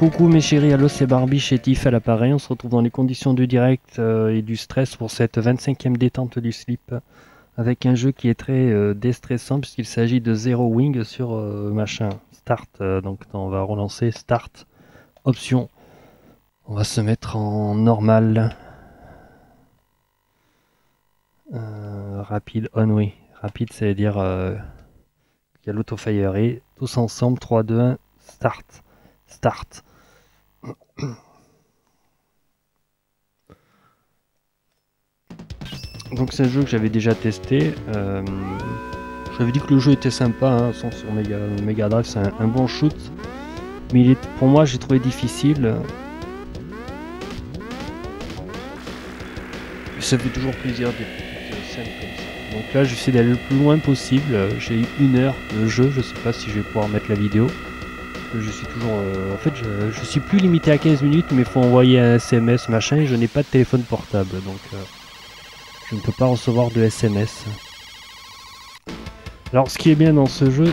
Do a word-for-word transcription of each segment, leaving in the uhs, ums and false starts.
Coucou mes chéris, allo c'est Barbie chez Tiff à l'appareil. On se retrouve dans les conditions du direct euh, et du stress pour cette vingt-cinquième détente du slip avec un jeu qui est très euh, déstressant puisqu'il s'agit de Zero Wing sur euh, machin Start. Euh, donc on va relancer Start, option. On va se mettre en normal. Euh, rapide on, oui. Rapide, ça veut dire euh, qu'il y a l'autofire et tous ensemble, trois, deux, un, Start. Start. Donc c'est un jeu que j'avais déjà testé. Euh, j'avais dit que le jeu était sympa, hein, sur Mega, Mega Drive, c'est un, un bon shoot. Mais il est, pour moi, j'ai trouvé difficile. Ça fait toujours plaisir des petites scènes comme ça. Donc là, j'essaie d'aller le plus loin possible. J'ai eu une heure de jeu. Je sais pas si je vais pouvoir mettre la vidéo. Je suis toujours... Euh, en fait, je, je suis plus limité à quinze minutes, mais il faut envoyer un S M S, machin, et je n'ai pas de téléphone portable. Donc... Euh, je ne peux pas recevoir de S M S. Alors ce qui est bien dans ce jeu,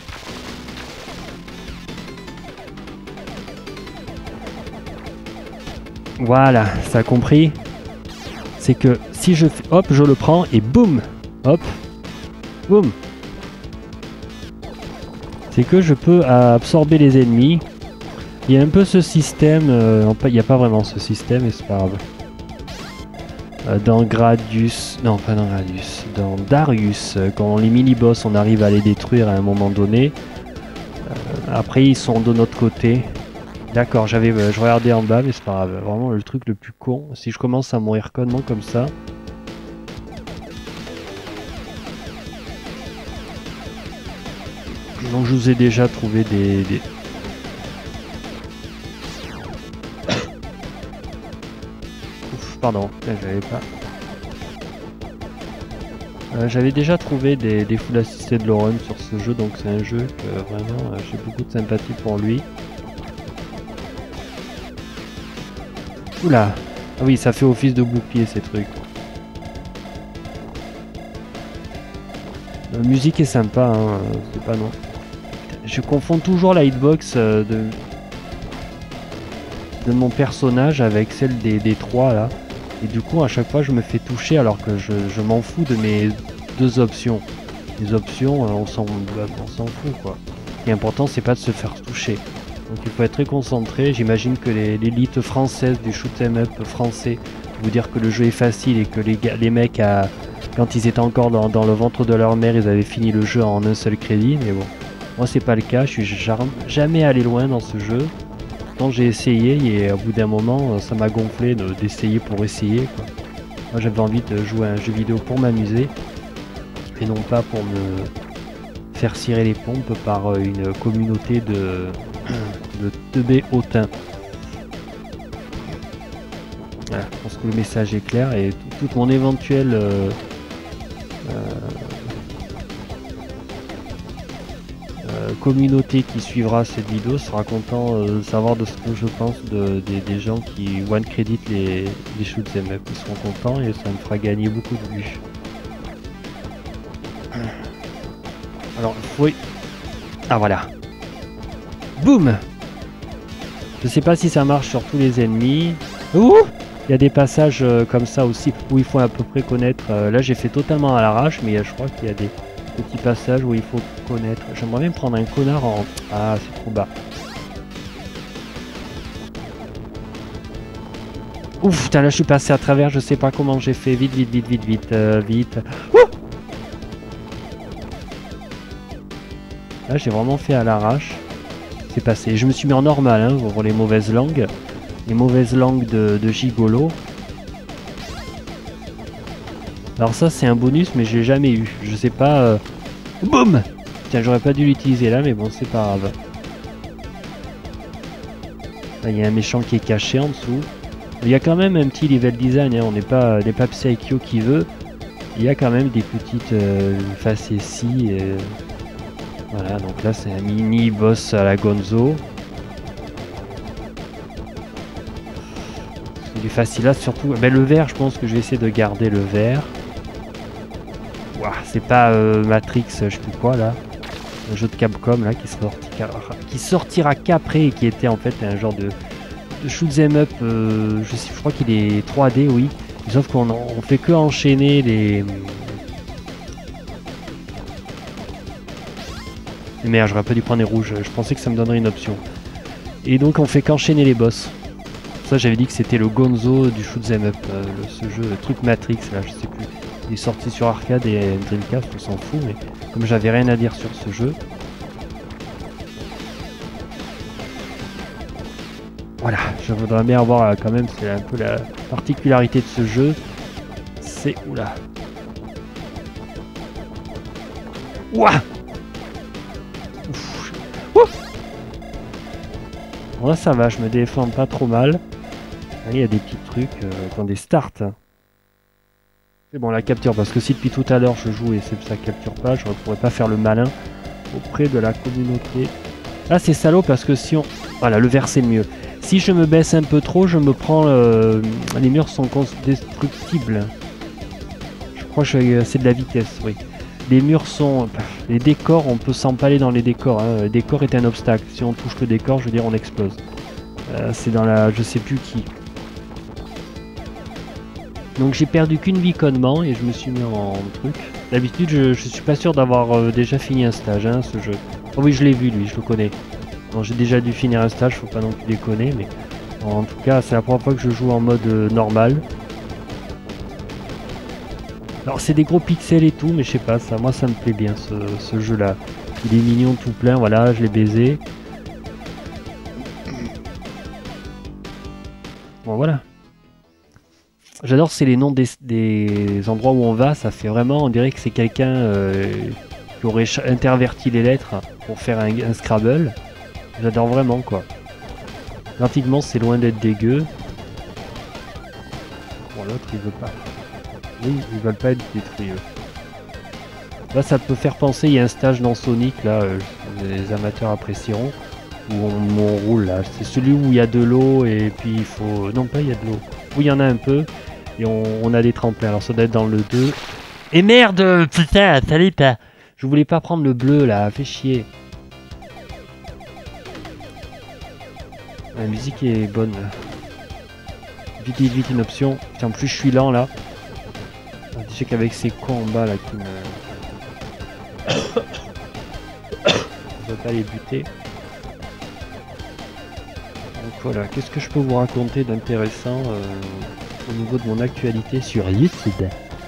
voilà, ça a compris, c'est que si je fais, hop, je le prends et boum, hop, boum, c'est que je peux absorber les ennemis. Il y a un peu ce système, euh, il n'y a pas vraiment ce système et c'est pas grave. Dans Gradius, non pas dans Gradius, dans Darius, quand les mini-boss on arrive à les détruire à un moment donné, euh, après ils sont de notre côté. D'accord, j'avais, euh, je regardais en bas mais c'est pas grave, vraiment le truc le plus con, si je commence à mourir connement comme ça. Donc je vous ai déjà trouvé des... des... Pardon, j'avais pas. Euh, j'avais déjà trouvé des, des full assisted low run sur ce jeu, donc c'est un jeu que vraiment euh, j'ai beaucoup de sympathie pour lui. Oula! Ah oui, ça fait office de bouclier ces trucs. La musique est sympa, hein, c'est pas non. Je confonds toujours la hitbox euh, de, de mon personnage avec celle des, des trois là. Et du coup à chaque fois je me fais toucher alors que je, je m'en fous de mes deux options. Les options on s'en on s'en fout quoi. Ce qui est important c'est pas de se faire toucher. Donc il faut être très concentré. J'imagine que l'élite française du shoot 'em up français vous dire que le jeu est facile et que les, gars, les mecs à, quand ils étaient encore dans, dans le ventre de leur mère ils avaient fini le jeu en un seul crédit. Mais bon, moi c'est pas le cas, je suis jamais allé loin dans ce jeu. J'ai essayé et au bout d'un moment ça m'a gonflé d'essayer pour essayer quoi. Moi j'avais envie de jouer à un jeu vidéo pour m'amuser et non pas pour me faire cirer les pompes par une communauté de, de teubés hautains. Voilà, je pense que le message est clair et tout, tout mon éventuel euh, euh, communauté qui suivra cette vidéo sera content euh, de savoir de ce que je pense de, de, des gens qui one crédit les, les shoot 'em up. Ils seront contents et ça me fera gagner beaucoup de vues. Alors oui. Ah voilà. Boum. Je sais pas si ça marche sur tous les ennemis. Ouh, il y a des passages euh, comme ça aussi où il faut à peu près connaître. Euh, là j'ai fait totalement à l'arrache mais euh, je crois qu'il y a des petit passage où il faut connaître. J'aimerais même prendre un connard en... Ah, c'est trop bas. Ouf, putain, là je suis passé à travers, je sais pas comment j'ai fait. Vite, vite, vite, vite, vite, euh, vite. Ouh, là j'ai vraiment fait à l'arrache. C'est passé. Je me suis mis en normal hein, pour les mauvaises langues. Les mauvaises langues de, de gigolo. Alors ça c'est un bonus mais je l'ai jamais eu. Je sais pas... Euh... Boum! Tiens, j'aurais pas dû l'utiliser là mais bon c'est pas grave. Là il y a un méchant qui est caché en dessous. Il y a quand même un petit level design, hein. On n'est pas, pas Psycho qui veut. Il y a quand même des petites euh, facéties. Euh... Voilà, donc là c'est un mini boss à la Gonzo. Il est facile là surtout. Ben, le vert, je pense que je vais essayer de garder le vert. Ouah, c'est pas euh, Matrix, je sais plus quoi là. un jeu de Capcom là qui sortira, qui sortira qu'après et qui était en fait un genre de, de shoot 'em up, euh, je, sais, je crois qu'il est trois D, oui, sauf qu'on on fait que enchaîner les... Merde, j'aurais pas dû prendre les rouges, je pensais que ça me donnerait une option. Et donc on fait qu'enchaîner les boss. Ça j'avais dit que c'était le Gonzo du shoot 'em up, euh, le, ce jeu, le truc Matrix là, je sais plus. Il est sorti sur arcade et Dreamcast, on s'en fout, mais comme j'avais rien à dire sur ce jeu. Voilà, je voudrais bien avoir euh, quand même, c'est un peu la particularité de ce jeu. C'est... Oula. Ouah. Ouf. Ouf. Bon là ça va, je me défends pas trop mal. Il y a des petits trucs euh, dans des starts. C'est bon, la capture, parce que si depuis tout à l'heure je joue et ça capture pas, je ne pourrais pas faire le malin auprès de la communauté. Là c'est salaud parce que si on... Voilà, le vert c'est mieux. Si je me baisse un peu trop, je me prends... Euh... Les murs sont destructibles. Je crois que c'est de la vitesse, oui. Les murs sont... Les décors, on peut s'empaler dans les décors. Hein. Le décor est un obstacle. Si on touche le décor, je veux dire, on explose. Euh, c'est dans la... Je sais plus qui. Donc j'ai perdu qu'une vie connement et je me suis mis en truc. D'habitude je, je suis pas sûr d'avoir euh, déjà fini un stage, hein, ce jeu. Oh oui, je l'ai vu lui, je le connais. Bon, j'ai déjà dû finir un stage, faut pas non plus déconner, mais en tout cas c'est la première fois que je joue en mode euh, normal. Alors c'est des gros pixels et tout, mais je sais pas, ça, moi ça me plaît bien ce, ce jeu là. Il est mignon tout plein, voilà, je l'ai baisé. Bon voilà. J'adore, c'est les noms des, des endroits où on va, ça fait vraiment, on dirait que c'est quelqu'un euh, qui aurait interverti les lettres pour faire un, un Scrabble. J'adore vraiment quoi. Graphiquement c'est loin d'être dégueu. Bon l'autre il veut pas. Oui, ils veulent pas être détruits eux. Là ça peut faire penser, il y a un stage dans Sonic là, euh, les amateurs apprécieront, où on, on roule là. C'est celui où il y a de l'eau et puis il faut... Non pas il y a de l'eau. Oui il y en a un peu. Et on, on a des tremplins, alors ça doit être dans le deux. Et merde, putain, salut pas. Je voulais pas prendre le bleu là, fait chier. La musique est bonne. Vite, vite, vite, une option. Putain, en plus je suis lent là. Je sais qu'avec ces cons en bas là qui me... On va pas les buter. Donc voilà, qu'est-ce que je peux vous raconter d'intéressant euh... au niveau de mon actualité sur YouTube.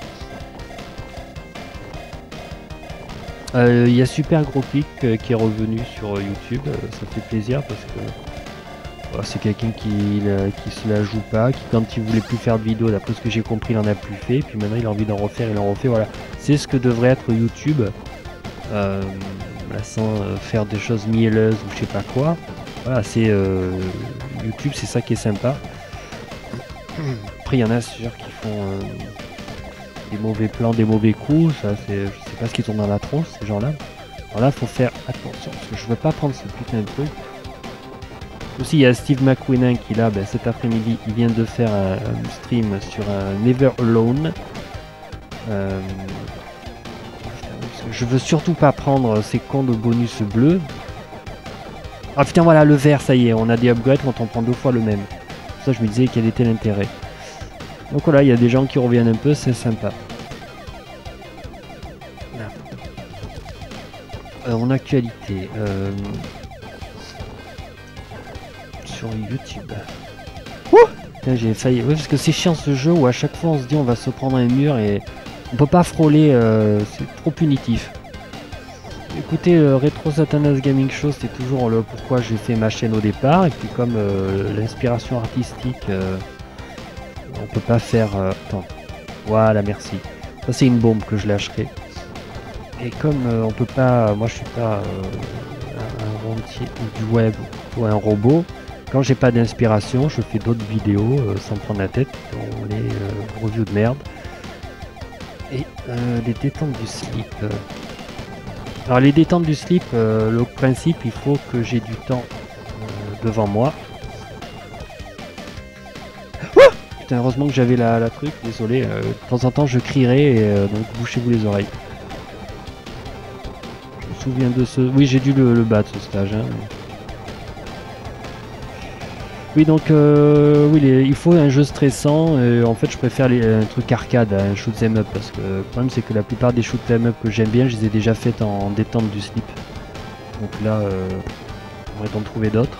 Il euh, y a Super Gros Click euh, qui est revenu sur euh, YouTube, euh, ça fait plaisir parce que euh, c'est quelqu'un qui, euh, qui se la joue pas, qui quand il voulait plus faire de vidéos, d'après ce que j'ai compris, il en a plus fait, puis maintenant il a envie d'en refaire, il en refait, voilà. C'est ce que devrait être YouTube, euh, là, sans euh, faire des choses mielleuses ou je sais pas quoi. Voilà, c'est euh, YouTube, c'est ça qui est sympa. Après il y en a sûr qui font euh, des mauvais plans, des mauvais coups, ça c'est, je sais pas ce qu'ils ont dans la tronche ces gens là. Alors là faut faire attention parce que je veux pas prendre ce putain de truc. Aussi il y a Steve McQueen qui là ben, cet après-midi il vient de faire un, un stream sur un Never Alone. Euh, je veux surtout pas prendre ces cons de bonus bleus. Ah putain voilà le vert, ça y est, on a des upgrades quand on prend deux fois le même. Ça je me disais quel était l'intérêt. Donc voilà, il y a des gens qui reviennent un peu, c'est sympa. Euh, en actualité, euh, sur YouTube. Ouh, j'ai failli. Oui, parce que c'est chiant ce jeu où à chaque fois on se dit on va se prendre un mur et on peut pas frôler, euh, c'est trop punitif. Écoutez, euh, Retro Satanas Gaming Show, c'est toujours le pourquoi j'ai fait ma chaîne au départ, et puis comme euh, l'inspiration artistique, euh, on peut pas faire... Euh... Attends, voilà, merci. Ça c'est une bombe que je lâcherai. Et comme euh, on peut pas... Moi je suis pas euh, un rentier du web ou un robot, quand j'ai pas d'inspiration, je fais d'autres vidéos euh, sans prendre la tête, dont les euh, reviews de merde. Et euh, les détentes du slip... Euh... Alors les détentes du slip, euh, le principe, il faut que j'ai du temps euh, devant moi. Oh putain, heureusement que j'avais la, la truc, désolé. Euh, de temps en temps, je crierai, et, euh, donc bouchez-vous les oreilles. Je souviens de ce... Oui, j'ai dû le, le battre ce stage. Hein, mais... Oui, donc euh, oui, les, il faut un jeu stressant. Et en fait, je préfère les, un truc arcade, un shoot 'em up, parce que le problème c'est que la plupart des shoot 'em up que j'aime bien, je les ai déjà faites en détente du slip. Donc là, euh, on va en trouver d'autres.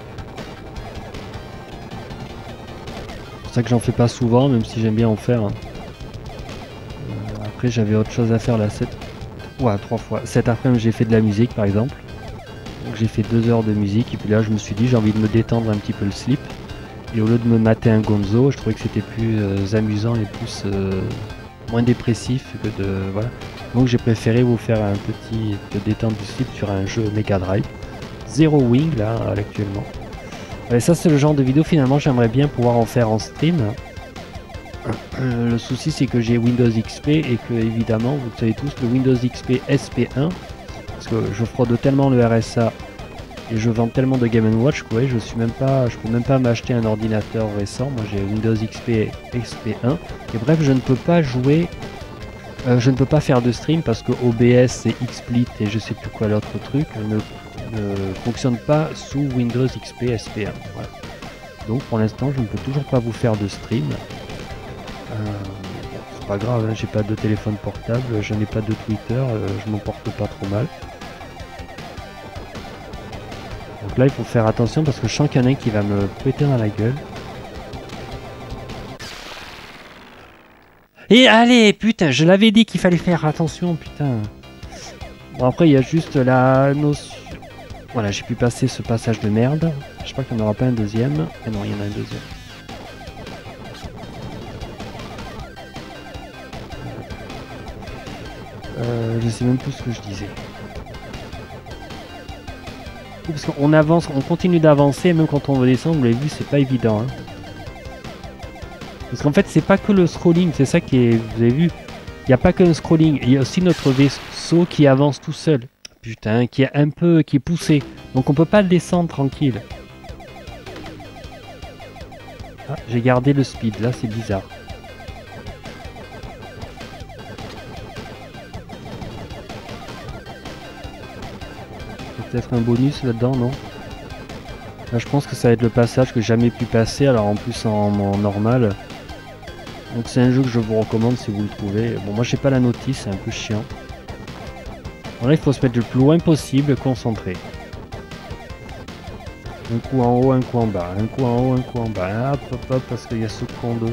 C'est pour ça que j'en fais pas souvent, même si j'aime bien en faire. Hein. Euh, après, j'avais autre chose à faire là. Cette... Ouais, trois fois. Cet après-midi, j'ai fait de la musique, par exemple. Donc j'ai fait deux heures de musique et puis là je me suis dit j'ai envie de me détendre un petit peu le slip et au lieu de me mater un Gonzo, je trouvais que c'était plus euh, amusant et plus euh, moins dépressif que de voilà. Donc j'ai préféré vous faire un petit de détente du slip sur un jeu Mega Drive. Zero Wing là actuellement. Et ça c'est le genre de vidéo finalement j'aimerais bien pouvoir en faire en stream. Euh, le souci c'est que j'ai Windows X P et que évidemment vous le savez tous le Windows X P S P un. Parce que je fraude tellement le R S A et je vends tellement de Game and Watch que ouais, je suis même pas, je peux même pas m'acheter un ordinateur récent. Moi j'ai Windows X P X P un et bref je ne peux pas jouer, euh, je ne peux pas faire de stream parce que O B S et XSplit et je sais plus quoi l'autre truc ne, ne fonctionne pas sous Windows X P S P un. Voilà. Donc pour l'instant je ne peux toujours pas vous faire de stream. Euh, c'est pas grave, hein, j'ai pas de téléphone portable, je n'ai pas de Twitter, euh, je m'en porte pas trop mal. Donc là il faut faire attention parce que je sens qu'il y en a un qui va me péter dans la gueule. Et allez, putain, je l'avais dit qu'il fallait faire attention, putain. Bon après il y a juste la notion... Voilà, j'ai pu passer ce passage de merde. J'espère qu'il n'y en aura pas un deuxième. Ah non, il y en a un deuxième. Euh, je sais même plus ce que je disais. Parce qu'on avance, on continue d'avancer, même quand on veut descendre, vous l'avez vu, c'est pas évident. Hein. Parce qu'en fait, c'est pas que le scrolling, c'est ça qui est. Vous avez vu, il n'y a pas que le scrolling, il y a aussi notre vaisseau qui avance tout seul. Putain, qui est un peu. Qui est poussé. Donc on peut pas le descendre tranquille. Ah, j'ai gardé le speed, là c'est bizarre. Peut-être un bonus là-dedans, non? Là, je pense que ça va être le passage que j'ai jamais pu passer, alors en plus en, en normal. Donc c'est un jeu que je vous recommande si vous le trouvez. Bon, moi j'ai pas la notice, c'est un peu chiant. Bon, là il faut se mettre le plus loin possible, concentré. Un coup en haut, un coup en bas, un coup en haut, un coup en bas. Hop, hop, hop, parce qu'il y a ce con de...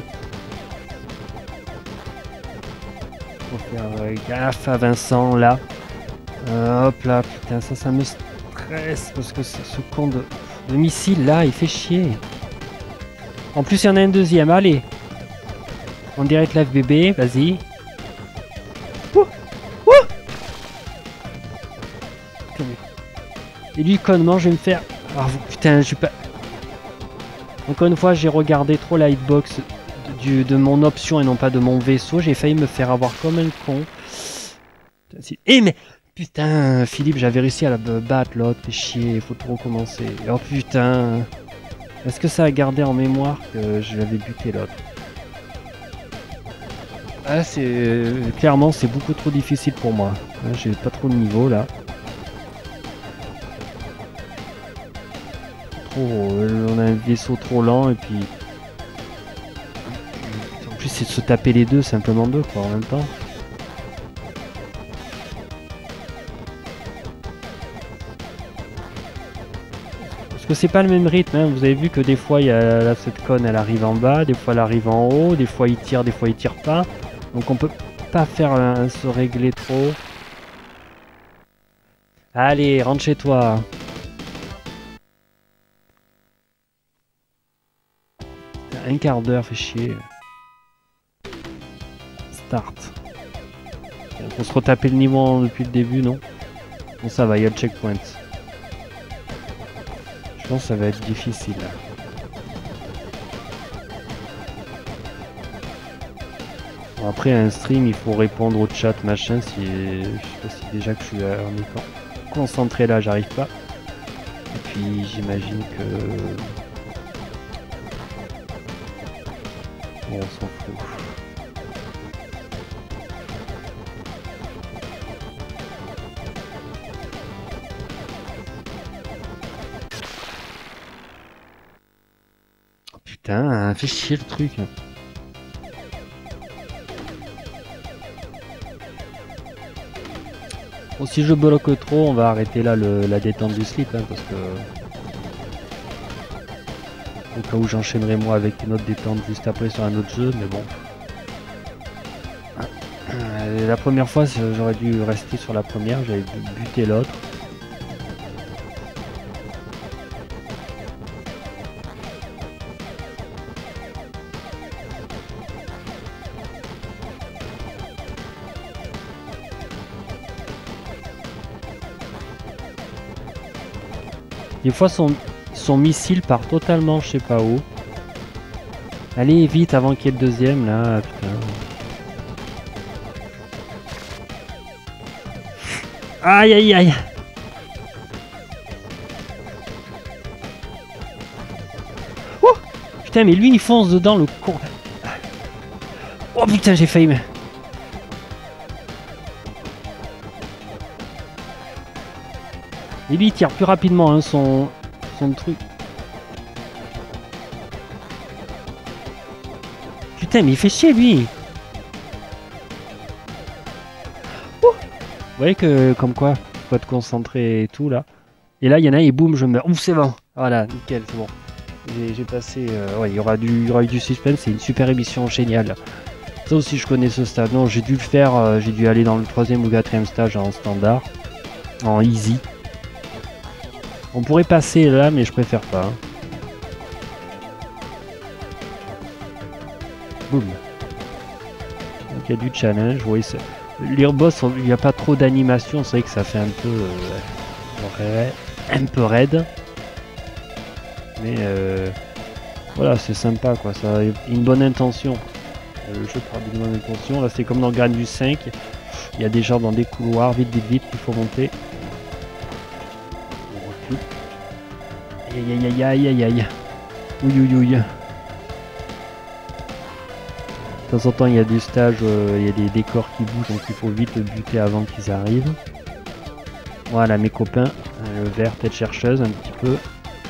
Faut faire gaffe à Vincent, là. Euh, hop là, putain, ça, ça me stresse parce que ce con de, de missile là, il fait chier. En plus, il y en a un deuxième, allez. On dirait que la F B B, vas-y. Ouh, ouh. Et lui, connement, je vais me faire. Oh, putain, je suis pas. Encore une fois, j'ai regardé trop la hitbox du, de mon option et non pas de mon vaisseau. J'ai failli me faire avoir comme un con. Eh, mais. Putain, Philippe, j'avais réussi à la battre l'autre, fais chier, il faut tout recommencer. Oh putain. Est-ce que ça a gardé en mémoire que je l'avais buté l'autre? Ah, c'est... Clairement, c'est beaucoup trop difficile pour moi. J'ai pas trop de niveau, là. Trop... On a un vaisseau trop lent, et puis... En plus, c'est de se taper les deux, simplement deux, quoi, en même temps. Que c'est pas le même rythme, hein. Vous avez vu que des fois il y a là, cette conne elle arrive en bas, des fois elle arrive en haut, des fois il tire, des fois il tire pas. Donc on peut pas faire hein, se régler trop. Allez, rentre chez toi. Un quart d'heure, fait chier. Start. On peut se retaper le niveau depuis le début, non? Bon ça va, il y a le checkpoint. Je pense que ça va être difficile. Bon, après un stream il faut répondre au chat machin si je sais pas si déjà que je suis en étant concentré là j'arrive pas. Et puis j'imagine que bon, on s'en fout. Putain, fait chier le truc. Bon, si je bloque trop, on va arrêter là le, la détente du slip, hein, parce que au cas où j'enchaînerai moi avec une autre détente juste après sur un autre jeu, mais bon. Euh, la première fois, j'aurais dû rester sur la première, j'avais dû buter l'autre. Des fois son, son missile part totalement je sais pas où. Allez vite avant qu'il y ait le deuxième là, putain. Aïe aïe aïe. Oh putain mais lui il fonce dedans le con. Oh putain j'ai failli mais... Et lui il tire plus rapidement hein, son, son truc. Putain mais il fait chier lui. Ouh. Vous voyez que comme quoi, faut être concentré et tout là. Et là il y en a et boum je meurs. Ouf c'est bon. Voilà nickel c'est bon. J'ai passé... Euh, ouais il y aura du, il y aura eu du suspense, c'est une super émission géniale. Ça aussi je connais ce stade. Non j'ai dû le faire, euh, j'ai dû aller dans le troisième ou quatrième stage en standard. En easy. On pourrait passer là, mais je préfère pas. Hein. Boum. Donc il y a du challenge. Oui, l'Airboss, il n'y a pas trop d'animation. C'est vrai que ça fait un peu, euh, un peu raide. Mais euh, voilà, c'est sympa quoi. Ça a une bonne intention. Le jeu parle d'une bonne intention. Là, c'est comme dans Gradius cinq. Il y a des gens dans des couloirs. Vite, vite, vite, il faut monter. Aïe aïe aïe aïe aïe aïe. Ouille ouille ouille. De temps en temps il y a des stages, euh, il y a des décors qui bougent donc il faut vite le buter avant qu'ils arrivent. Voilà mes copains, euh, le vert tête chercheuse un petit peu.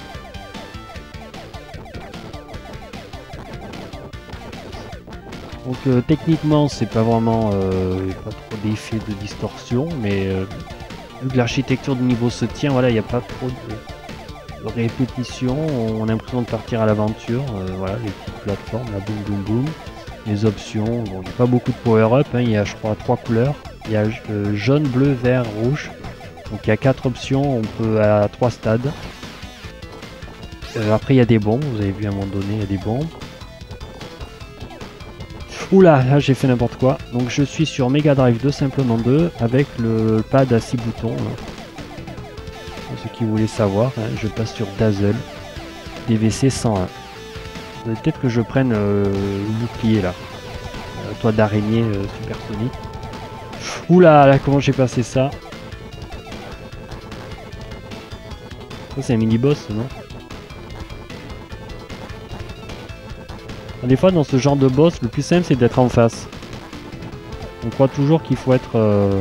Donc euh, techniquement c'est pas vraiment euh, pas trop d'effet de distorsion mais euh, vu que l'architecture du niveau se tient, voilà il n'y a pas trop de... répétition, on a l'impression de partir à l'aventure, euh, voilà les petites plateformes, la boum boum boum, les options, bon, il n'y a pas beaucoup de power up, hein, il y a je crois trois couleurs, il y a euh, jaune, bleu, vert, rouge, donc il y a quatre options, on peut à trois stades. Euh, après il y a des bombes, vous avez vu à un moment donné il y a des bombes. Oula, là j'ai fait n'importe quoi, donc je suis sur Mega Drive deux simplement deux avec le pad à six boutons. Là. Ceux qui voulaient savoir, hein, je passe sur Dazzle D V C cent un. Peut-être que je prenne euh, le bouclier là, euh, toit d'araignée euh, supersonique. Oula, là comment j'ai passé ça? Ça c'est un mini boss non? Des fois dans ce genre de boss, le plus simple c'est d'être en face. On croit toujours qu'il faut être... Euh...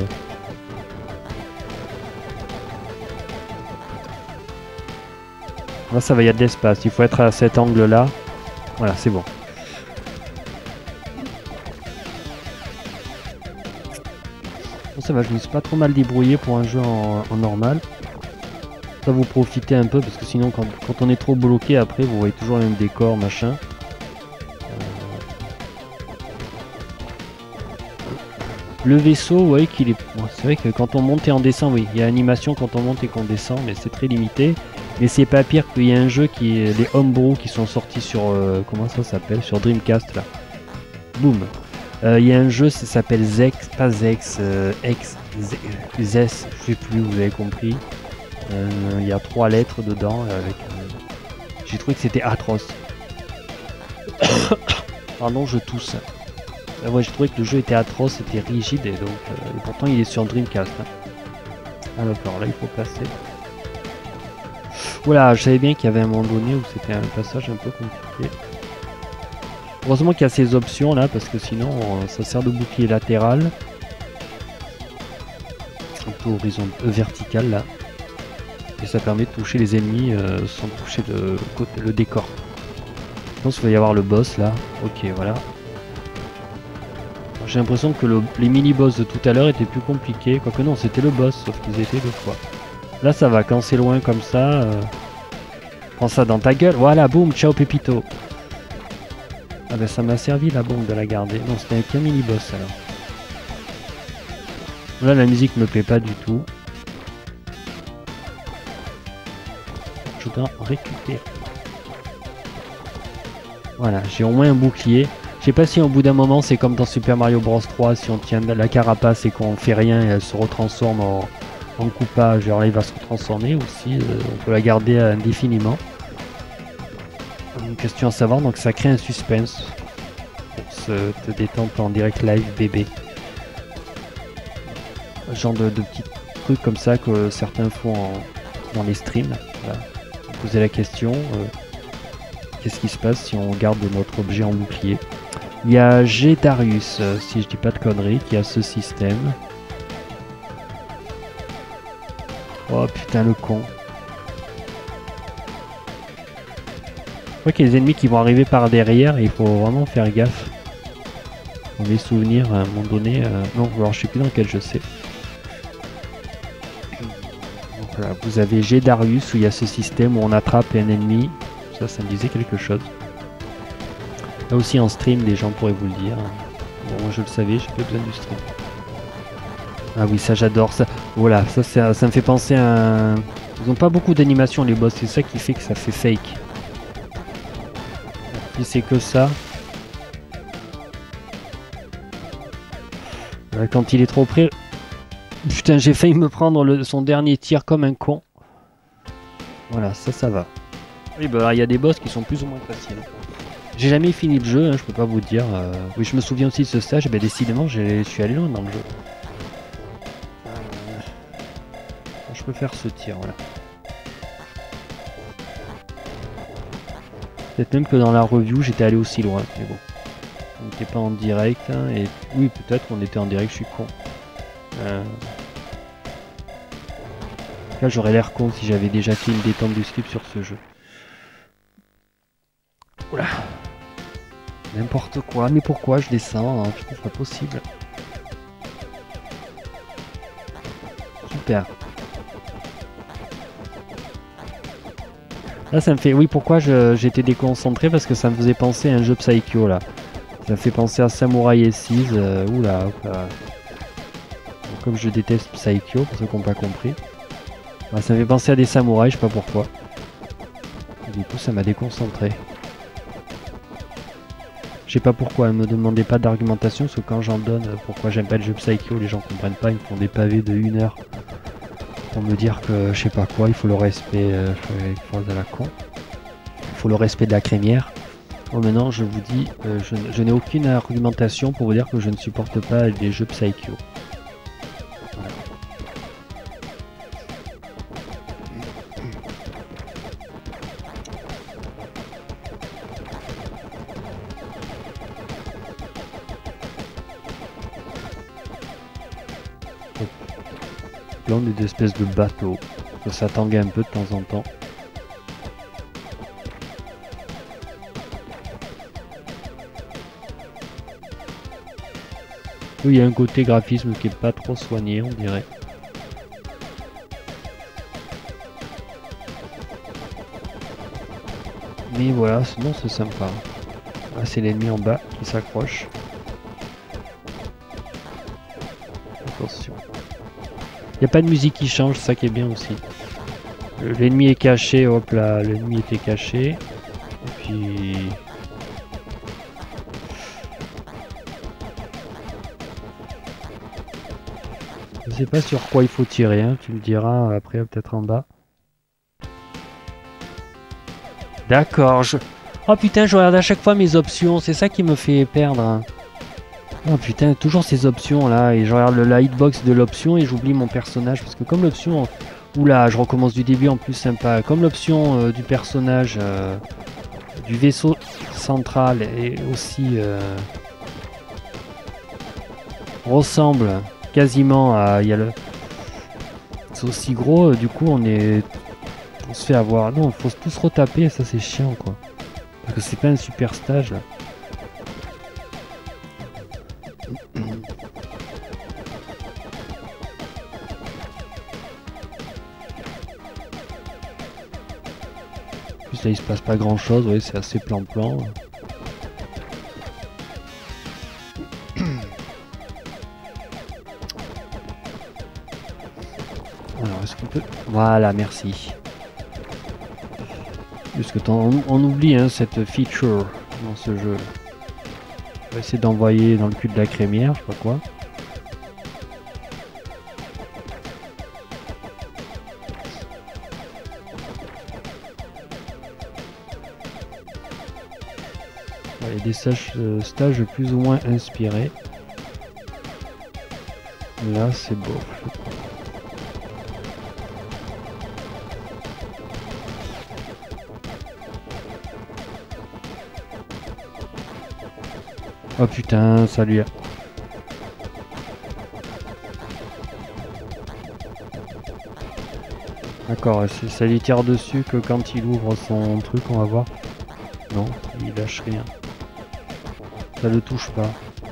Là ça va, il y a de l'espace, il faut être à cet angle là. Voilà, c'est bon. Bon ça va, je me suis pas trop mal débrouillé pour un jeu en, en normal. Ça vous profitez un peu parce que sinon quand, quand on est trop bloqué après vous voyez toujours le même décor machin. Le vaisseau, vous voyez qu'il est... Bon, c'est vrai que quand on monte et on descend, oui, il y a animation quand on monte et qu'on descend, mais c'est très limité. Mais c'est pas pire qu'il y a un jeu qui est... Les homebrew qui sont sortis sur... Euh, comment ça s'appelle? Sur Dreamcast, là. Boum. Euh, il y a un jeu, ça s'appelle Zex, pas Zex, euh, X, Zes, je sais plus, vous avez compris. Euh, il y a trois lettres dedans, avec... Euh... J'ai trouvé que c'était atroce. Pardon, je tousse. Ah ouais, j'ai trouvé que le jeu était atroce, c'était rigide et donc euh, et pourtant il est sur Dreamcast. Hein. Ah d'accord, là il faut passer. Voilà, je savais bien qu'il y avait un moment donné où c'était un passage un peu compliqué. Heureusement qu'il y a ces options là parce que sinon euh, ça sert de bouclier latéral. Un peu horizontal, euh, vertical là. Et ça permet de toucher les ennemis euh, sans toucher le, le décor. pense qu'il va y avoir le boss là. Ok, voilà. J'ai l'impression que le, les mini-boss de tout à l'heure étaient plus compliqués. Quoique non, c'était le boss, sauf qu'ils étaient deux fois. Là, ça va. Quand c'est loin comme ça, euh... prends ça dans ta gueule. Voilà, boum, ciao Pépito. Ah ben ça m'a servi la bombe de la garder. Non, c'était qu'un mini-boss alors. Là, la musique me plaît pas du tout. Je dois récupérer. Voilà, j'ai au moins un bouclier. Je sais pas si au bout d'un moment c'est comme dans Super Mario Bros trois, si on tient la carapace et qu'on fait rien et elle se retransforme en, en Koopa, genre là il va se transformer, ou si euh, on peut la garder indéfiniment. Une question à savoir, donc ça crée un suspense pour se te détendre en direct live bébé. Genre de, de petits trucs comme ça que certains font en, dans les streams. Voilà. Poser la question, euh, qu'est-ce qui se passe si on garde notre objet en bouclier? Il y a G-Darius, euh, si je dis pas de conneries, qui a ce système. Oh putain le con. Je crois qu'il y a des ennemis qui vont arriver par derrière et il faut vraiment faire gaffe. Dans mes souvenirs, à un moment donné... Euh... Non, alors je sais plus dans quel je sais. Donc, voilà, vous avez G-Darius où il y a ce système où on attrape un ennemi. Ça, ça me disait quelque chose. Là aussi en stream, les gens pourraient vous le dire. Bon, moi je le savais, j'ai pas besoin du stream. Ah oui, ça j'adore ça. Voilà, ça, ça ça me fait penser à... Un... Ils ont pas beaucoup d'animation les boss, c'est ça qui fait que ça fait fake. Si c'est que ça... Là, quand il est trop près... Putain, j'ai failli me prendre le... son dernier tir comme un con. Voilà, ça, ça va. Oui, bah il y a des boss qui sont plus ou moins faciles. J'ai jamais fini le jeu, hein, je peux pas vous dire. Euh... Oui, je me souviens aussi de ce stage, ben décidément, je suis allé loin dans le jeu. Euh... Je peux faire ce tir, voilà. Peut-être même que dans la review, j'étais allé aussi loin, mais bon. On n'était pas en direct, hein, et oui, peut-être on était en direct, je suis con. Euh... Là, j'aurais l'air con si j'avais déjà fait une détente du slip sur ce jeu. Oula. N'importe quoi, mais pourquoi je descends, hein, je trouve pas possible. Super. Là ça me fait... Oui, pourquoi j'étais déconcentré? Parce que ça me faisait penser à un jeu Psycho là. Ça me fait penser à Samurai S six. Euh, oula, oula. Comme je déteste Psycho, pour ceux qui n'ont pas compris. Bah, ça me fait penser à des samouraïs, je sais pas pourquoi. Et du coup ça m'a déconcentré. Je sais pas pourquoi, ne me demandez pas d'argumentation, parce que quand j'en donne pourquoi j'aime pas le jeu Psycho, les gens comprennent pas, ils me font des pavés de une heure pour me dire que je sais pas quoi, il faut le respect, euh, il faut de la con, il faut le respect de la crémière. Bon, maintenant je vous dis, euh, je, je n'ai aucune argumentation pour vous dire que je ne supporte pas les jeux Psycho. Voilà. Plein d'espèces de bateaux, ça tangue un peu de temps en temps. Oui, il y a un côté graphisme qui est pas trop soigné, on dirait. Mais voilà, sinon c'est sympa. Là, c'est l'ennemi en bas qui s'accroche. Attention. Il n'y a pas de musique qui change, c'est ça qui est bien aussi. L'ennemi est caché, hop là, l'ennemi était caché. Et puis... Je sais pas sur quoi il faut tirer, hein. Tu me diras après, peut-être en bas. D'accord, je... Oh putain, je regarde à chaque fois mes options, c'est ça qui me fait perdre. Hein. Oh putain, toujours ces options là, et je regarde le, la hitbox de l'option et j'oublie mon personnage, parce que comme l'option... Oula, je recommence du début en plus sympa. Comme l'option euh, du personnage, euh, du vaisseau central est aussi... Euh, ressemble quasiment à... Il y a le... C'est aussi gros, euh, du coup on est... On se fait avoir... Non, il faut tous retaper, ça c'est chiant quoi. Parce que c'est pas un super stage là. En plus là il se passe pas grand chose, oui c'est assez plan-plan. Alors est-ce qu'on peut... Voilà, merci. Parce que on, on oublie hein, cette feature dans ce jeu. On va essayer d'envoyer dans le cul de la crémière, je sais pas quoi. Il y a des stages, euh, stages plus ou moins inspirés. Là c'est beau. Oh putain, salut. D'accord, ça lui tire dessus que quand il ouvre son truc, on va voir. Non, il lâche rien. Ça le touche pas.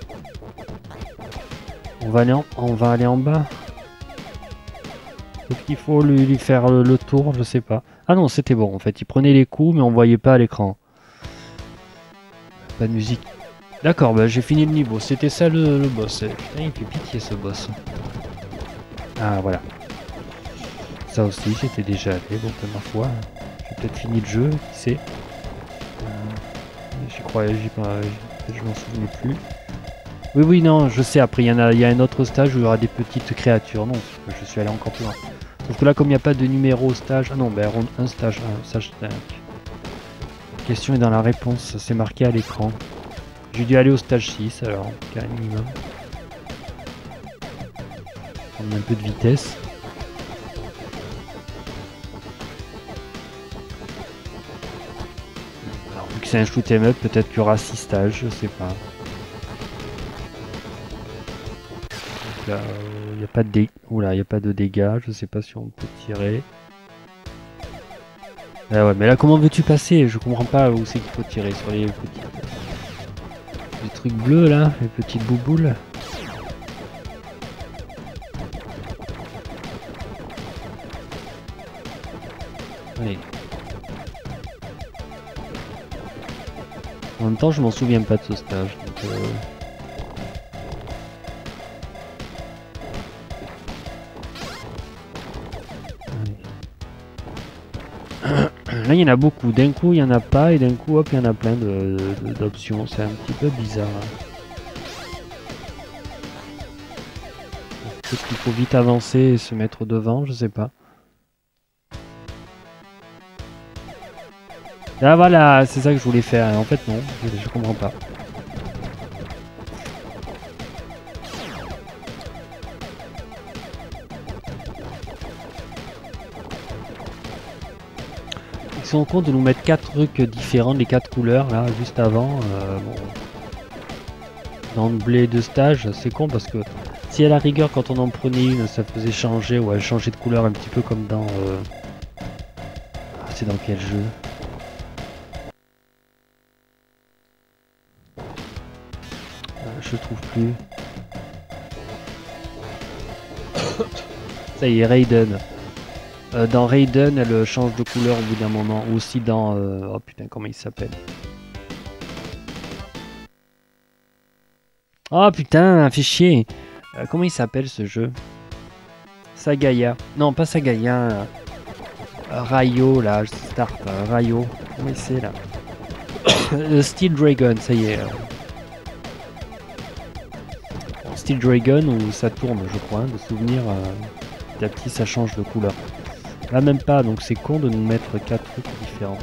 On va aller en, on va aller en bas. Est-ce qu'il faut lui, lui faire le, le tour? Je sais pas. Ah non, c'était bon en fait. Il prenait les coups, mais on voyait pas à l'écran. Pas de musique. D'accord, bah j'ai fini le niveau. C'était ça le, le boss. Putain, il fait pitié ce boss. Ah voilà. Ça aussi, j'étais déjà allé. Donc ma foi, j'ai peut-être fini le jeu. Qui sait? J'y croyais, j'y pas. Je m'en souvenais plus. Oui, oui, non, je sais. Après, il y en a, il y a un autre stage où il y aura des petites créatures. Non, je suis allé encore plus loin. Sauf que là, comme il n'y a pas de numéro au stage. Ah non, ben un stage, un stage cinq. La question est dans la réponse. C'est marqué à l'écran. J'ai dû aller au stage six, alors, qu'un minimum. Prendre un peu de vitesse. Alors, vu que c'est un shoot'em up, peut-être qu'il y aura six stages, je sais pas. Là, il n'y a pas de dé... Oula, il n'y a pas de dégâts, je sais pas si on peut tirer. Ah ouais, mais là, comment veux-tu passer? Je comprends pas où c'est qu'il faut tirer, sur les petits... Les trucs bleus là, les petites bouboules. Allez. En même temps, je m'en souviens pas de ce stage. Donc, euh... Là, il y en a beaucoup. D'un coup, il y en a pas, et d'un coup, hop, il y en a plein de, de, d'options. C'est un petit peu bizarre. Peut-être qu'il faut vite avancer et se mettre devant, je sais pas. Ah voilà, c'est ça que je voulais faire. En fait, non, je, je comprends pas. Ils sont en compte de nous mettre quatre trucs différents, les quatre couleurs là, juste avant. Euh, bon. Dans le blé de stage, c'est con parce que si à la rigueur, quand on en prenait une, ça faisait changer ou ouais, changer de couleur un petit peu comme dans. Euh... Ah, c'est dans quel jeu? euh, Je trouve plus. Ça y est, Raiden. Euh, dans Raiden, elle change de couleur au bout d'un moment. Ou aussi dans... Euh... Oh putain, comment il s'appelle? Oh putain, fait chier. Euh, comment il s'appelle ce jeu? Sagaya. Non, pas Sagaya. Euh... Rayo, là. Start. Euh, Rayo. Comment c'est là? Steel Dragon, ça y est. Euh... Steel Dragon où ça tourne, je crois. Hein, de souvenir, euh... petit à petit, ça change de couleur. Là même pas, donc c'est con de nous mettre quatre trucs différents.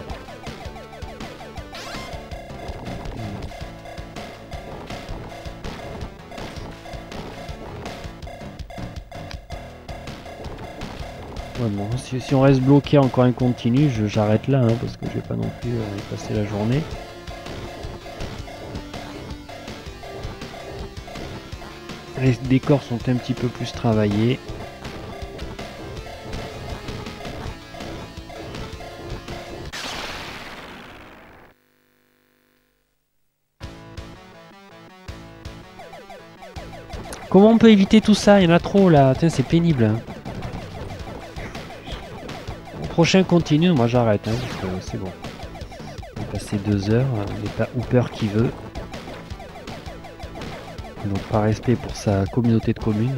Ouais, bon, si, si on reste bloqué encore un continu, j'arrête là, hein, parce que je vais pas non plus euh, passer la journée. Les décors sont un petit peu plus travaillés. Comment on peut éviter tout ça? Il y en a trop là. C'est pénible. Hein. Au prochain continue, moi j'arrête. Hein, parce que c'est bon. On va passer deux heures. Il n'est pas Hooper qui veut. Donc par respect pour sa communauté de communes,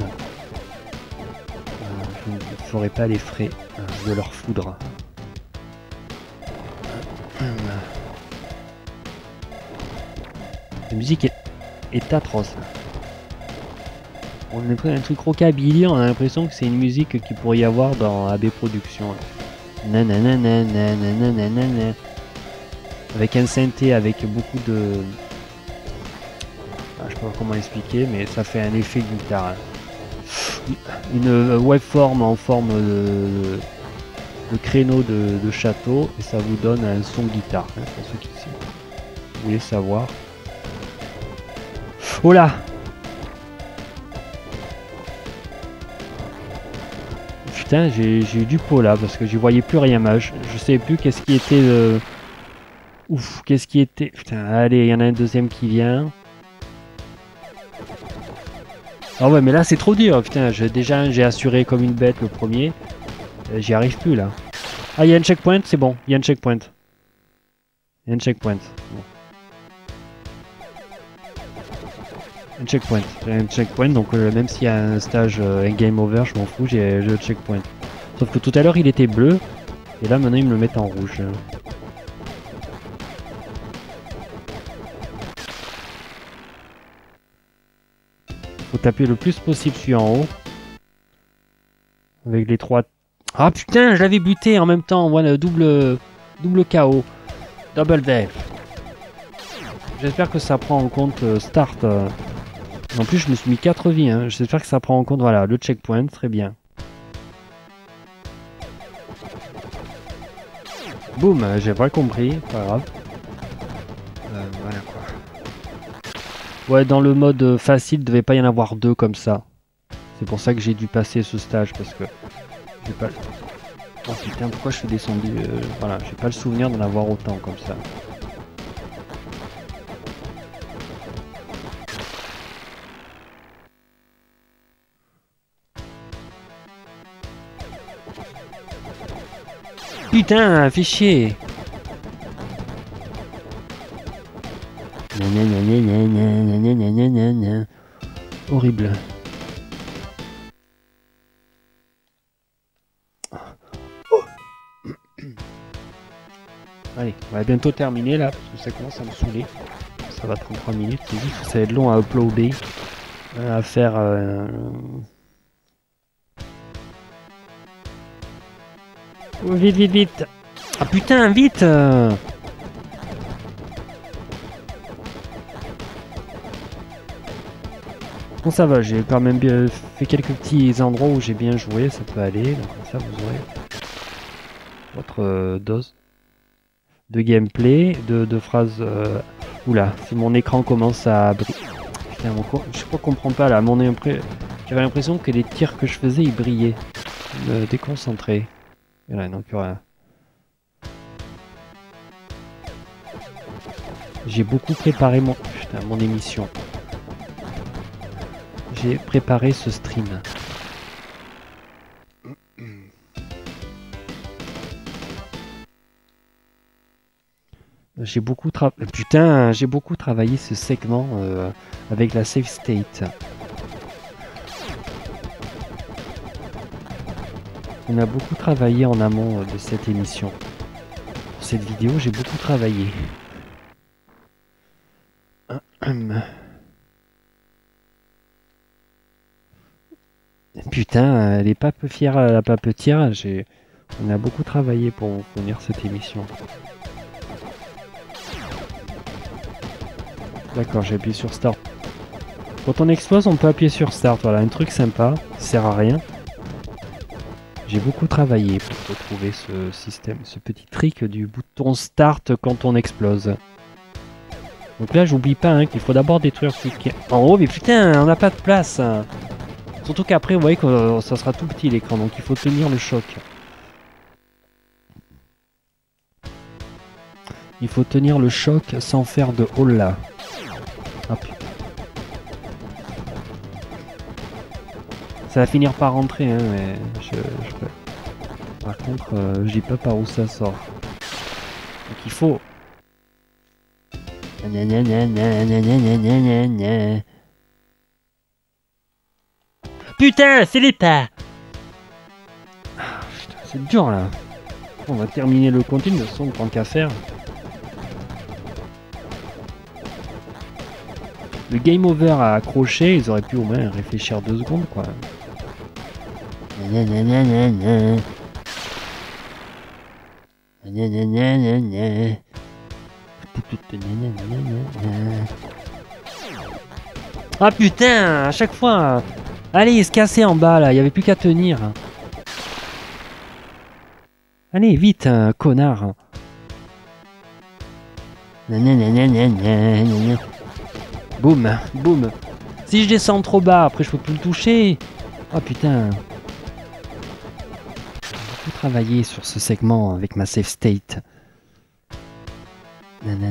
euh, je ne ferai pas les frais euh, de leur foudre. La musique est, est atroce. On a pris un truc rockabilly, on a l'impression que c'est une musique qu'il pourrait y avoir dans A B Productions. Nanana, nanana, avec un synthé avec beaucoup de... Ah, je sais pas comment expliquer, mais ça fait un effet guitare. Une waveform en forme de, de créneau de, de château, et ça vous donne un son guitare. Hein, pour ceux qui vous voulez savoir. Oh là! Putain, j'ai eu du pot là parce que j'y voyais plus rien. Je, je sais plus qu'est-ce qui était le. Ouf, qu'est-ce qui était. Putain, allez, il y en a un deuxième qui vient. Ah ouais, mais là c'est trop dur. Putain, déjà j'ai assuré comme une bête le premier. Euh, J'y arrive plus là. Ah, il y a un checkpoint, c'est bon. Il y a un checkpoint. Il y a un checkpoint. Bon. Un checkpoint. J'ai un checkpoint, donc euh, même s'il y a un stage, euh, un game over, je m'en fous, j'ai le checkpoint. Sauf que tout à l'heure il était bleu, et là maintenant ils me le mettent en rouge. Faut taper le plus possible celui en haut. Avec les trois... Ah putain, je l'avais buté en même temps, voilà, double, double K O. Double death. J'espère que ça prend en compte euh, start. Euh... En plus, je me suis mis quatre vies. Hein. J'espère que ça prend en compte, voilà, le checkpoint, très bien. Boum, j'ai pas compris, pas grave. Euh, voilà quoi. Ouais, dans le mode facile, il devait pas y en avoir deux comme ça. C'est pour ça que j'ai dû passer ce stage, parce que j'ai pas... Oh putain, pourquoi je suis descendu euh, Voilà, j'ai pas le souvenir d'en avoir autant comme ça. Putain, fais chier. Horrible. Allez, on va bientôt terminer là, parce que ça commence à me saouler. Ça va trente-trois minutes, c'est juste que ça va être long à uploader, à faire... Euh... Oh, vite, vite, vite. Ah putain, vite. Bon, ça va, j'ai quand même bien fait quelques petits endroits où j'ai bien joué, ça peut aller. Donc comme ça, vous aurez votre euh, dose de gameplay, de, de phrases... Euh... Oula, si mon écran commence à briller... Putain, mon co... je comprends pas là, mon impré... J'avais l'impression que les tirs que je faisais, ils brillaient. Je me déconcentrais. Et là, non, plus rien. J'ai beaucoup préparé mon... Putain, mon émission. J'ai préparé ce stream. J'ai beaucoup tra... Putain, j'ai beaucoup travaillé ce segment euh, avec la save state. On a beaucoup travaillé en amont de cette émission. Pour cette vidéo, j'ai beaucoup travaillé. Putain, elle est pas peu fière à la papetière. J'ai... On a beaucoup travaillé pour fournir cette émission. D'accord, j'ai appuyé sur Start. Quand on explose, on peut appuyer sur Start. Voilà, un truc sympa, ça sert à rien. J'ai beaucoup travaillé pour retrouver ce système, ce petit trick du bouton Start quand on explose. Donc là, j'oublie pas hein, qu'il faut d'abord détruire ce qui est en haut. Mais putain, on n'a pas de place. Surtout qu'après, vous voyez que ça sera tout petit l'écran, donc il faut tenir le choc. Il faut tenir le choc sans faire de hola. Ah putain. Ça va finir par rentrer, hein, mais je, je peux. Par contre, euh, je dis pas par où ça sort. Donc il faut. Putain, c'est l'État. C'est dur là. On va terminer le contenu de son tant qu'à faire. Le game over à accrocher, ils auraient pu au moins réfléchir deux secondes quoi. Ah putain, à chaque fois. Allez, il se cassait en bas là, il n'y avait plus qu'à tenir. Allez, vite, hein, connard. Boum, boum. Si je descends trop bas, après je peux plus le toucher. Oh putain. J'ai beaucoup travaillé sur ce segment avec ma save state. On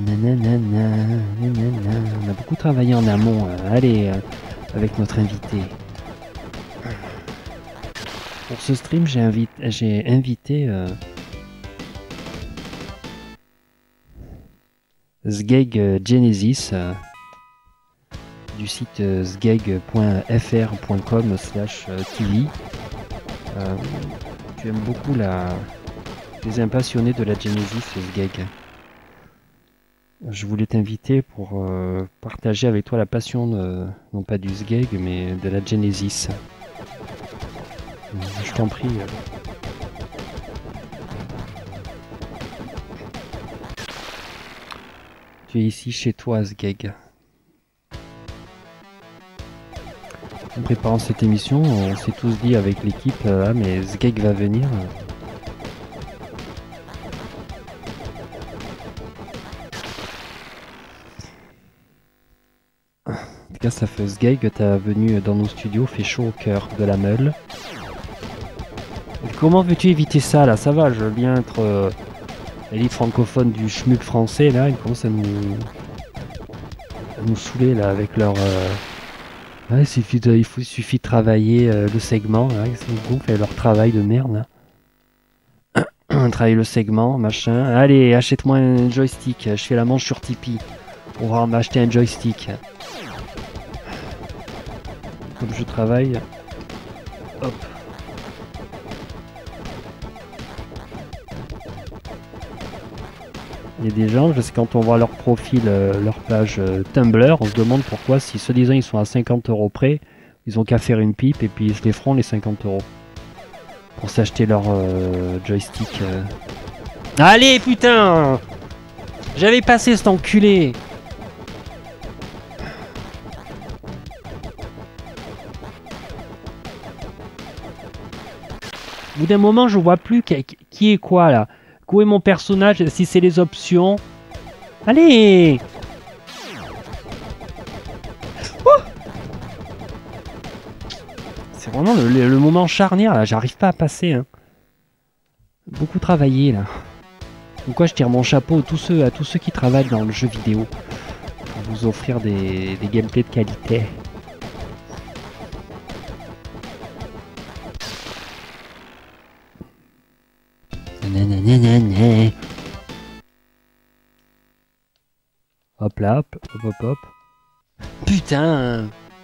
a beaucoup travaillé en amont. Allez, avec notre invité. Pour ce stream, j'ai invité, j'ai invité euh, Sgeg Genesis euh, du site euh, sgeg point f r point com slash t v. Euh, tu aimes beaucoup la... Tu es un passionné de la Genesis, Sgeg. Je voulais t'inviter pour euh, partager avec toi la passion, de, non pas du Sgeg, mais de la Genesis. Je t'en prie. Tu es ici chez toi, Sgeg. En préparant cette émission, on s'est tous dit avec l'équipe, ah mais Sgeg va venir. En tout cas, ça fait Sgeg, ta venue dans nos studios fait chaud au cœur de la meule. Comment veux-tu éviter ça là? Ça va, je veux bien être euh, l'élite francophone du schmuck français là, ils commencent à nous, à nous saouler là avec leur... Euh... Ouais, il suffit de, il faut, il suffit de travailler euh, le segment, là, ils fait leur travail de merde là. Travailler le segment, machin. Allez, achète-moi un joystick, je fais la manche sur Tipeee. On va m'acheter un joystick. Comme je travaille. Hop. Il y a des gens, parce que quand on voit leur profil, euh, leur page euh, Tumblr, on se demande pourquoi, si soi-disant ils sont à cinquante euros près, ils ont qu'à faire une pipe et puis ils se les feront les cinquante euros. Pour s'acheter leur euh, joystick. Euh. Allez putain! J'avais passé cet enculé! Au bout d'un moment, je vois plus qui, qui est quoi là. Où est mon personnage? Si c'est les options. Allez! Oh, c'est vraiment le, le, le moment charnière là. J'arrive pas à passer. Hein. Beaucoup travaillé là. Pourquoi je tire mon chapeau à tous ceux, à tous ceux qui travaillent dans le jeu vidéo pour vous offrir des, des gameplays de qualité. Hop là, hop, hop, hop, hop. Putain!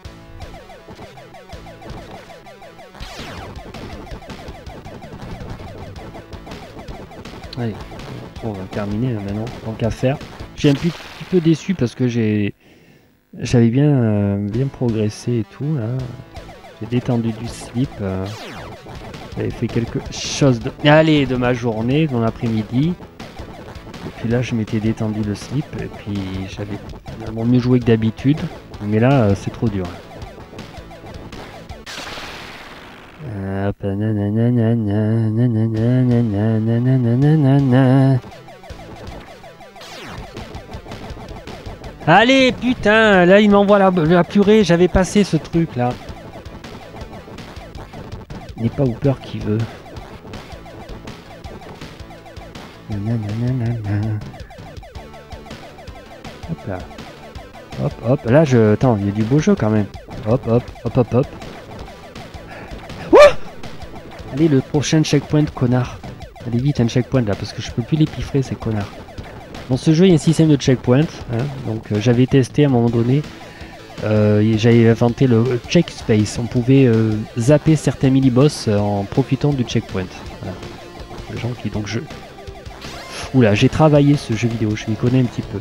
Allez, on va terminer là, maintenant, tant qu'à faire. Je suis un petit, petit peu déçu parce que j'ai, j'avais bien, euh, bien progressé et tout là. J'ai détendu du slip. Euh... J'avais fait quelque chose de... Allez, de ma journée, de mon après-midi. Et puis là, je m'étais détendu le slip. Et puis j'avais finalement mieux joué que d'habitude. Mais là, c'est trop dur. Hop, allez, putain, là, il m'envoie la, la purée. J'avais passé ce truc là. N'est pas Hooper qui veut. Hop là. Hop, hop. Là, je... Attends, il y a du beau jeu quand même. Hop, hop, hop, hop, hop. Allez, le prochain checkpoint, connard. Allez vite, un checkpoint là, parce que je peux plus les piffrer, ces connards. Dans ce jeu, il y a un système de checkpoint. Hein, donc euh, j'avais testé à un moment donné. Euh, j'avais inventé le check space. On pouvait euh, zapper certains mini-boss euh, en profitant du checkpoint. Voilà. Les gens qui donc je... Oula, j'ai travaillé ce jeu vidéo, je m'y connais un petit peu.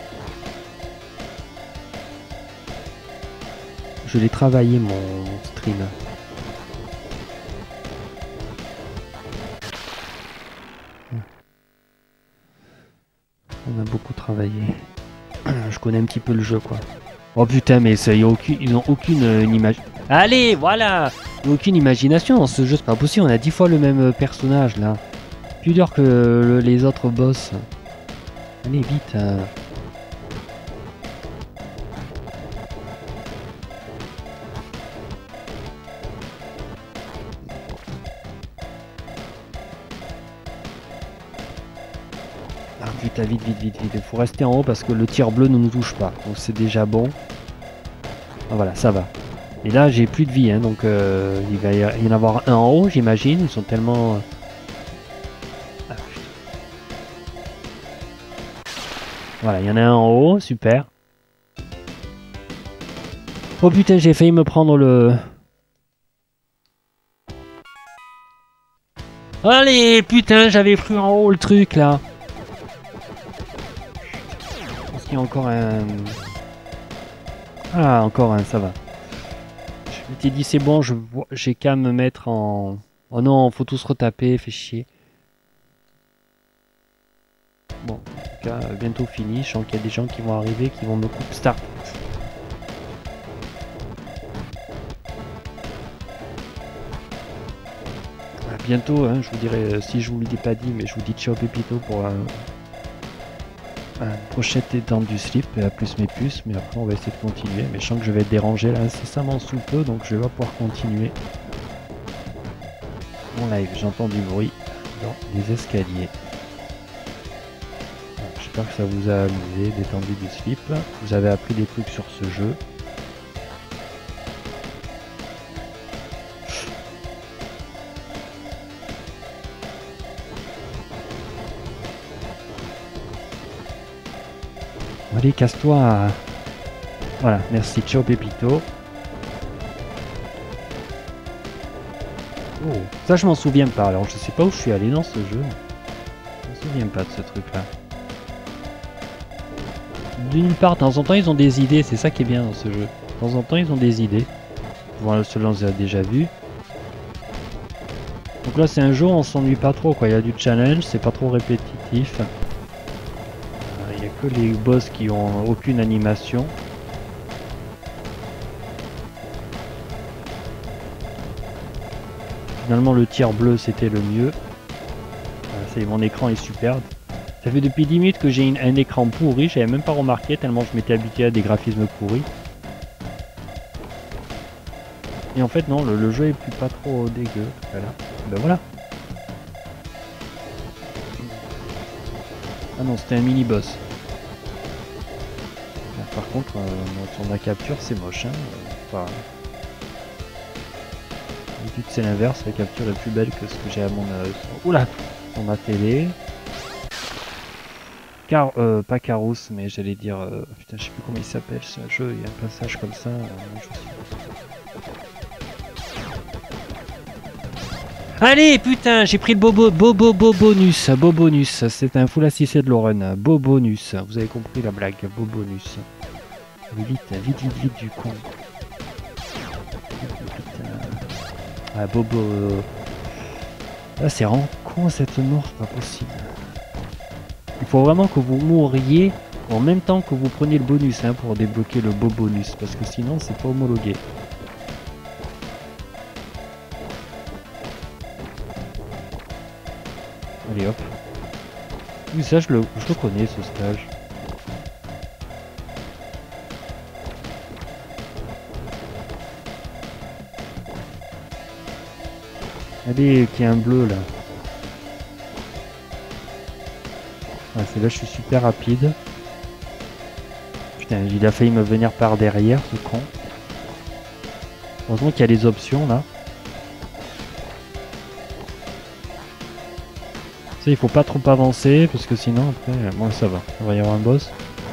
Je l'ai travaillé mon stream. On a beaucoup travaillé. Je connais un petit peu le jeu quoi. Oh putain mais ça, y a aucune, ils ont aucune euh, image. Allez voilà, il y a aucune imagination dans ce jeu, c'est pas possible, on a dix fois le même personnage là. Plus dur que le, les autres boss. Allez vite. Hein. Ah, vite, vite, vite, vite, vite. Il faut rester en haut parce que le tir bleu ne nous touche pas. Donc c'est déjà bon. Ah, voilà, ça va. Et là, j'ai plus de vie, hein, donc euh, il va y en avoir un en haut, j'imagine. Ils sont tellement... Ah, voilà, il y en a un en haut, super. Oh putain, j'ai failli me prendre le... Allez, putain, j'avais pris en haut le truc, là. Est-ce qu'il y a encore un... Ah, encore un, ça va. Je m'étais dit, c'est bon, je vois, j'ai qu'à me mettre en... Oh non, faut tous retaper, fait chier. Bon, en tout cas, bientôt fini. Je sens qu'il y a des gens qui vont arriver, qui vont me couper. Start. À bientôt, hein, je vous dirai, euh, si je vous l'ai pas dit, mais je vous dis ciao Pépito pour un, un prochain étendue du slip, et à plus mes puces, mais après on va essayer de continuer. Mais je sens que je vais être dérangé là incessamment sous peu, donc je vais pas pouvoir continuer mon live. J'entends du bruit dans les escaliers. J'espère que ça vous a amusé, détendu du slip. Vous avez appris des trucs sur ce jeu. Allez, casse-toi. Voilà, merci. Ciao Pépito. Oh, ça je m'en souviens pas. Alors je sais pas où je suis allé dans ce jeu. Je m'en souviens pas de ce truc là. D'une part, de temps en temps ils ont des idées, c'est ça qui est bien dans ce jeu. De temps en temps ils ont des idées. Voilà, cela on les a déjà vu. Donc là c'est un jeu où on s'ennuie pas trop quoi. Il y a du challenge, c'est pas trop répétitif. Il n'y a que les boss qui ont aucune animation. Finalement le tir bleu c'était le mieux. Voilà, ça y est, mon écran est superbe. Ça fait depuis dix minutes que j'ai un écran pourri, j'avais même pas remarqué tellement je m'étais habitué à des graphismes pourris. Et en fait non, le, le jeu est plus pas trop dégueu. Voilà. Ben voilà. Ah non, c'était un mini boss. Par contre, euh, sur la capture c'est moche. Hein. Enfin, d'habitude c'est l'inverse, la capture est plus belle que ce que j'ai à mon... Euh, sur... Oula, sur ma télé. Car, euh, pas Carous, mais j'allais dire... Euh, putain, je sais plus comment il s'appelle ce jeu, il y a un passage comme ça. Euh, je sais... Allez, putain, j'ai pris le bobo, bobo, bobonus, bobonus, c'est un full assisté de Lauren, bobonus, vous avez compris la blague, bobonus. Vite, vite, vite, vite du con. Ah, bobo... Là, c'est vraiment con cette mort, c'est pas possible. Il faut vraiment que vous mouriez en même temps que vous preniez le bonus hein, pour débloquer le beau bonus, parce que sinon c'est pas homologué. Allez hop. Oui ça je le, je le connais ce stage. Allez, qu'il y a un bleu là. Ah, c'est là je suis super rapide. Putain, il a failli me venir par derrière ce con. Heureusement qu'il y a les options là. sais, il faut pas trop avancer parce que sinon après, bon ça va, il va y avoir un boss.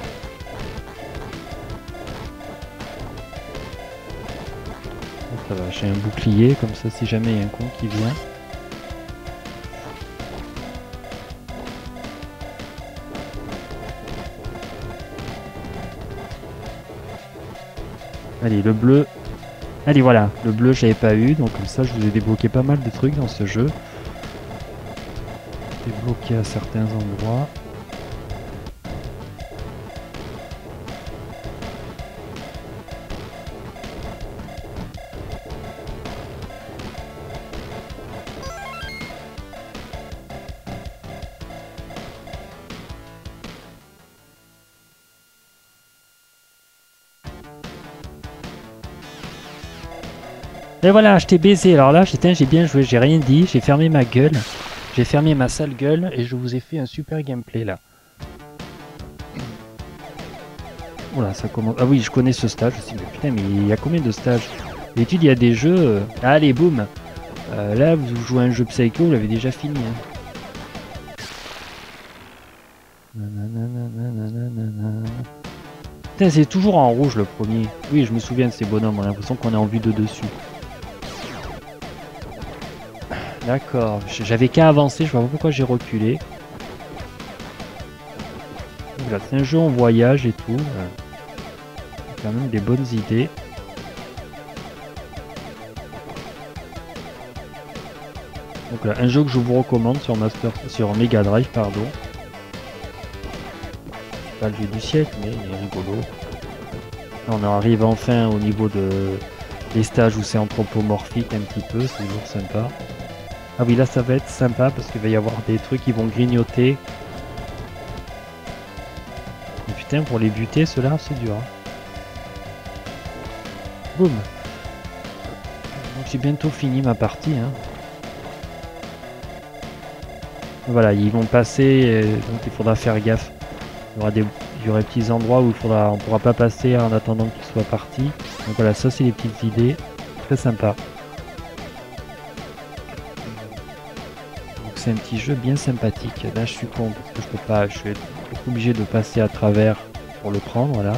Ça va, j'ai un bouclier comme ça si jamais il y a un con qui vient. Allez, le bleu. Allez, voilà, le bleu j'avais pas eu, donc comme ça je vous ai débloqué pas mal de trucs dans ce jeu. Débloqué à certains endroits. Et voilà, je t'ai baisé. Alors là, j'ai bien joué, j'ai rien dit, j'ai fermé ma gueule. J'ai fermé ma sale gueule et je vous ai fait un super gameplay là. Voilà, ça commence. Ah oui, je connais ce stage aussi. Mais putain, mais il y a combien de stages? D'habitude, il y a des jeux. Euh... Allez, boum. Euh, là, vous jouez un jeu Psycho, vous l'avez déjà fini. Hein. Putain, c'est toujours en rouge le premier. Oui, je me souviens de ces bonhommes. On a l'impression qu'on est en vue de dessus. D'accord, j'avais qu'à avancer, je vois pas pourquoi j'ai reculé. Voilà, c'est un jeu en voyage et tout. Quand même des bonnes idées. Donc là, un jeu que je vous recommande sur Master, sur Mega Drive, pardon. C'est pas le jeu du siècle, mais il est rigolo. Là, on arrive enfin au niveau de des stages où c'est anthropomorphique un petit peu, c'est toujours sympa. Ah oui, là ça va être sympa parce qu'il va y avoir des trucs qui vont grignoter. Et putain, pour les buter, ceux-là, c'est dur. Hein. Boum. Donc j'ai bientôt fini ma partie. Hein. Voilà, ils vont passer, donc il faudra faire gaffe. Il y aura des, il y aura des petits endroits où il faudra, on pourra pas passer en attendant qu'ils soient partis. Donc voilà, ça c'est les petites idées. Très sympa. C'est un petit jeu bien sympathique. Là je suis con parce que je peux pas, je suis obligé de passer à travers pour le prendre là.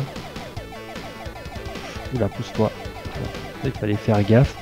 Oula, pousse-toi. Il fallait faire gaffe.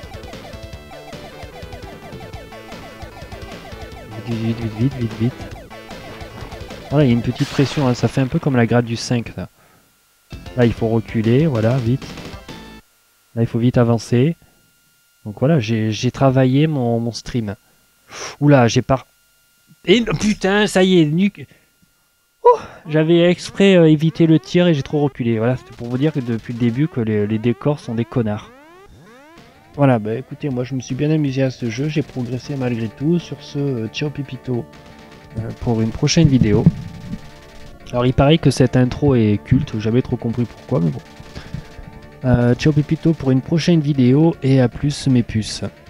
Vite, vite, vite, vite, vite, vite. Voilà, il y a une petite pression, hein. Ça fait un peu comme la grade du cinq là. Là il faut reculer, voilà, vite. Là il faut vite avancer. Donc voilà, j'ai travaillé mon, mon stream. Oula, j'ai pas... Et putain, ça y est, nuque. Oh, j'avais exprès euh, évité le tir et j'ai trop reculé. Voilà, c'était pour vous dire que depuis le début que les, les décors sont des connards. Voilà, bah écoutez, moi je me suis bien amusé à ce jeu, j'ai progressé malgré tout. Sur ce, euh, ciao Pipito euh, pour une prochaine vidéo. Alors il paraît que cette intro est culte, j'ai jamais trop compris pourquoi, mais bon. Euh, ciao Pipito pour une prochaine vidéo et à plus mes puces.